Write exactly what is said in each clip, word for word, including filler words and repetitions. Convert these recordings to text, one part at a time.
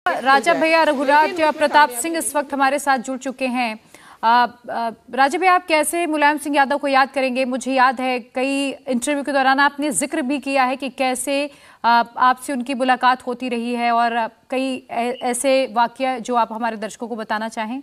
राजा भैया रघुराज प्रताप सिंह इस वक्त हमारे साथ जुड़ चुके हैं। आ, आ, राजा भैया, आप कैसे मुलायम सिंह यादव को याद करेंगे? मुझे याद है कई इंटरव्यू के दौरान आपने जिक्र भी किया है कि कैसे आपसे उनकी मुलाकात होती रही है और कई ऐसे वाकया जो आप हमारे दर्शकों को बताना चाहें।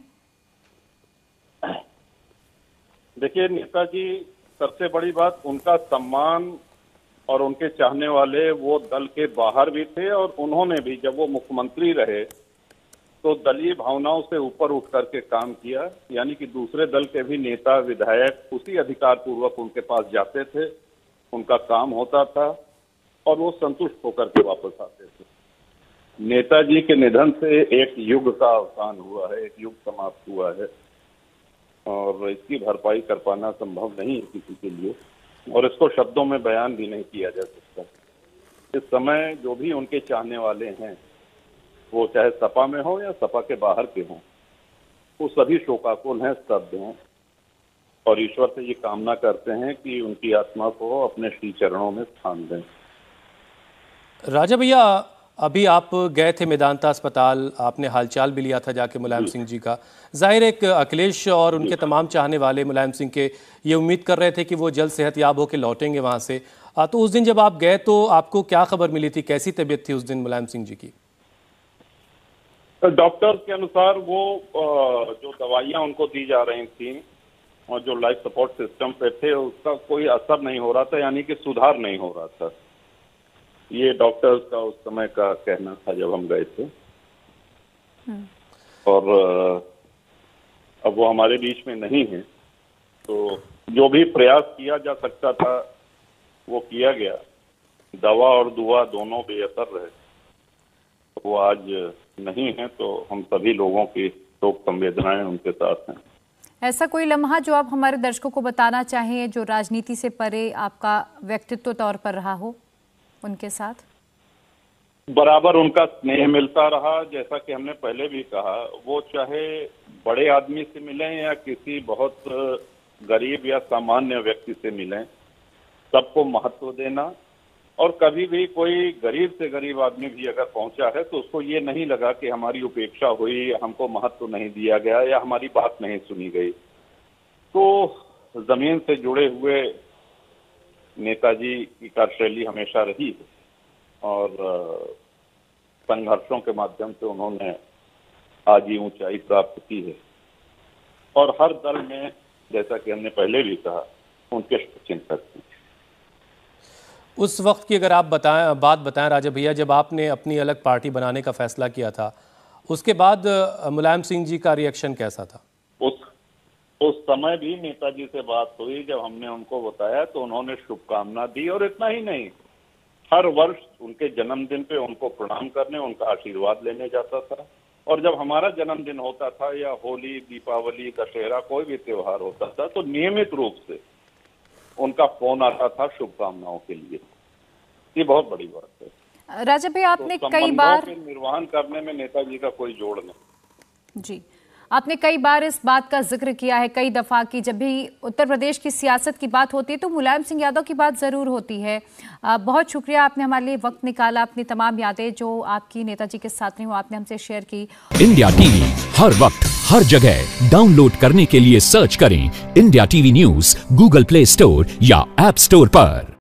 देखिए, नेताजी सबसे बड़ी बात उनका सम्मान और उनके चाहने वाले वो दल के बाहर भी थे और उन्होंने भी जब वो मुख्यमंत्री रहे तो दलीय भावनाओं से ऊपर उठ करके काम किया। यानी कि दूसरे दल के भी नेता विधायक उसी अधिकार पूर्वक उनके पास जाते थे, उनका काम होता था और वो संतुष्ट होकर के वापस आते थे। नेताजी के निधन से एक युग का अवसान हुआ है, एक युग समाप्त हुआ है और इसकी भरपाई कर पाना संभव नहीं है किसी के लिए और इसको शब्दों में बयान भी नहीं किया जा सकता। इस समय जो भी उनके चाहने वाले हैं, वो चाहे सपा में हो या सपा के बाहर के हों, वो सभी शोकाकुल हैं, स्तब्ध हैं और ईश्वर से ये कामना करते हैं कि उनकी आत्मा को अपने श्री चरणों में स्थान दें। राजा भैया, अभी आप गए थे मेदांता अस्पताल, आपने हालचाल भी लिया था जाके मुलायम सिंह जी का। जाहिर एक अखिलेश और उनके तमाम चाहने वाले मुलायम सिंह के ये उम्मीद कर रहे थे कि वो जल्द सेहतयाब होकर लौटेंगे वहाँ से। तो उस दिन जब आप गए तो आपको क्या खबर मिली थी, कैसी तबीयत थी उस दिन मुलायम सिंह जी की? डॉक्टर के अनुसार वो जो दवाइयाँ उनको दी जा रही थी और जो लाइफ सपोर्ट सिस्टम पे थे उसका कोई असर नहीं हो रहा था, यानी कि सुधार नहीं हो रहा था। ये डॉक्टर्स का उस समय का कहना था जब हम गए थे। और अब वो हमारे बीच में नहीं है, तो जो भी प्रयास किया जा सकता था वो किया गया। दवा और दुआ दोनों बेअसर रहे। वो आज नहीं है तो हम सभी लोगों की शोक संवेदनाएं उनके साथ हैं। ऐसा कोई लम्हा जो आप हमारे दर्शकों को बताना चाहें जो राजनीति से परे आपका व्यक्तित्व तौर पर रहा हो उनके साथ? बराबर उनका स्नेह मिलता रहा, जैसा कि हमने पहले भी कहा। वो चाहे बड़े आदमी से मिलें या किसी बहुत गरीब या सामान्य व्यक्ति से मिलें, सबको महत्व देना। और कभी भी कोई गरीब से गरीब आदमी भी अगर पहुंचा है तो उसको ये नहीं लगा कि हमारी उपेक्षा हुई, हमको महत्व नहीं दिया गया या हमारी बात नहीं सुनी गई। तो जमीन से जुड़े हुए नेताजी की कार्यशैली हमेशा रही है और संघर्षों के माध्यम से उन्होंने आज ये ऊंचाई प्राप्त की है और हर दल में, जैसा कि हमने पहले भी कहा, उनके चिंतक थे। उस वक्त की अगर आप बताएं बात बताएं राजा भैया, जब आपने अपनी अलग पार्टी बनाने का फैसला किया था, उसके बाद मुलायम सिंह जी का रिएक्शन कैसा था? उस उस समय भी नेताजी से बात हुई, जब हमने उनको बताया तो उन्होंने शुभकामना दी और इतना ही नहीं, हर वर्ष उनके जन्मदिन पे उनको प्रणाम करने, उनका आशीर्वाद लेने जाता था। और जब हमारा जन्मदिन होता था या होली, दीपावली, दशहरा, कोई भी त्योहार होता था तो नियमित रूप से उनका फोन आता था शुभकामनाओं के लिए। ये बहुत बड़ी बात है। राजा भाई, आपने तो कई बार निर्वहन करने में नेताजी का कोई जोड़ नहीं। जी, आपने कई बार इस बात का जिक्र किया है, कई दफा की जब भी उत्तर प्रदेश की सियासत की बात होती है तो मुलायम सिंह यादव की बात जरूर होती है। आ, बहुत शुक्रिया, आपने हमारे लिए वक्त निकाला, अपनी तमाम यादें जो आपकी नेताजी के साथ नहीं हो आपने हमसे शेयर की। इंडिया टीवी हर वक्त हर जगह डाउनलोड करने के लिए सर्च करें India TV news Google Play Store या ऐप स्टोर पर।